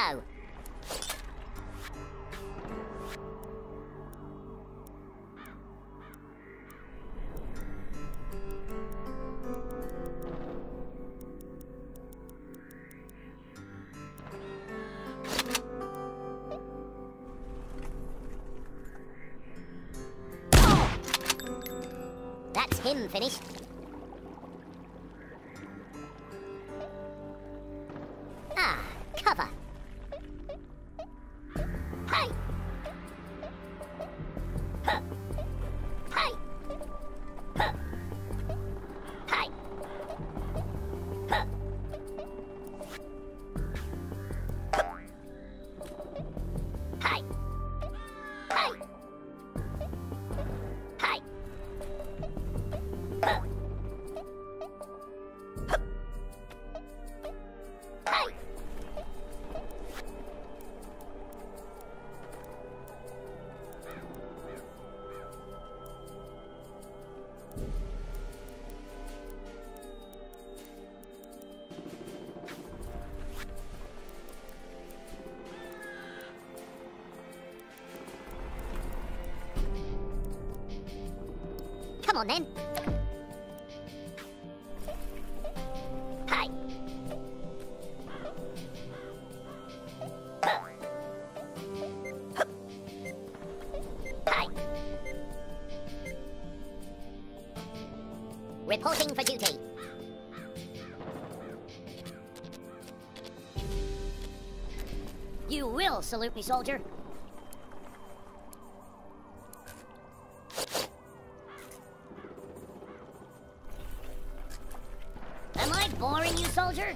go. That's him finished. Ah, cover. Hey! Huh. Hey! Huh. Hey! Huh. Hey! Hey! Hey! Huh. Hey! Come on then. Hey. Huh. Huh. Hey. Reporting for duty. You will salute me, soldier. Am I boring you, soldier?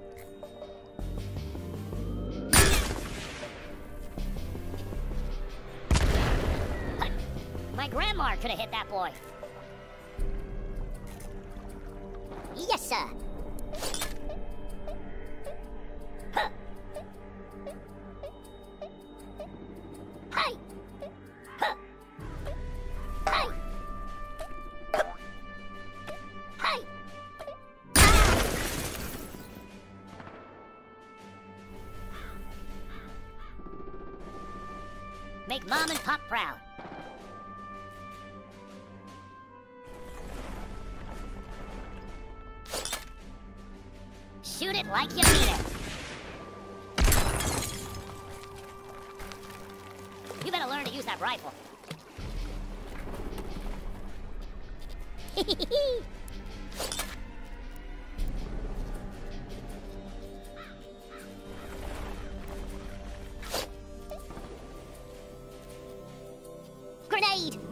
My grandma could have hit that boy. Yes, sir. Huh. Hey! Huh. Hey! Huh. Hey! Make Mom and Pop proud. Shoot it like you mean it. You better learn to use that rifle. Grenade!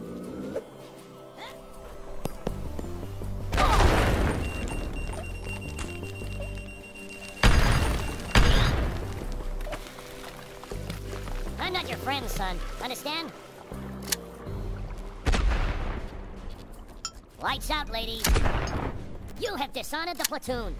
I'm not your friend, son. Understand? Lights out, ladies. You have dishonored the platoon.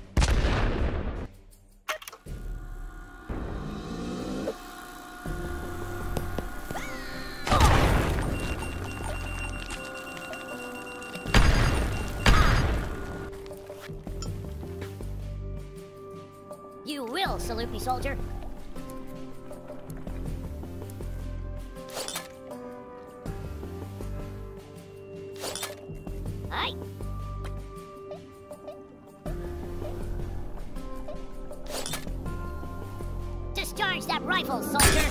You will salute me, soldier. Aye. Discharge that rifle, soldier.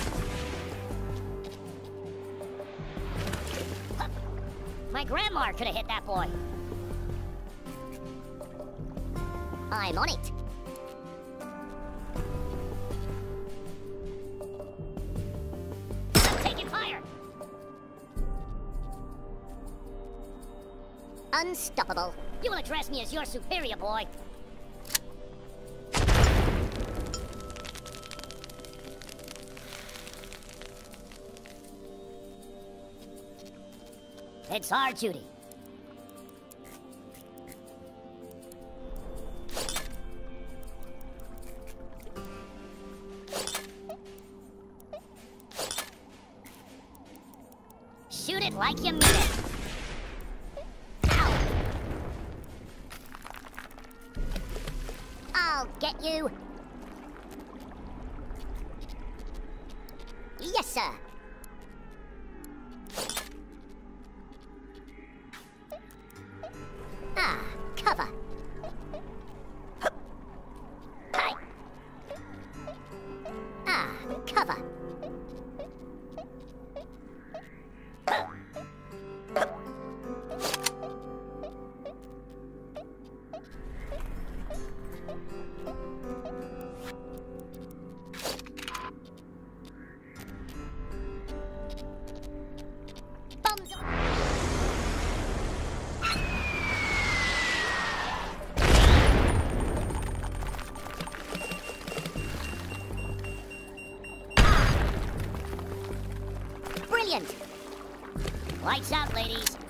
My grandma could have hit that boy. I'm on it. I'm taking fire. Unstoppable. You will address me as your superior, boy. It's our duty. Shoot it like you mean it. Ow. I'll get you. Yes, sir. Ah, cover. Hi. Ah, cover. Bombs on. Brilliant. Lights out, ladies.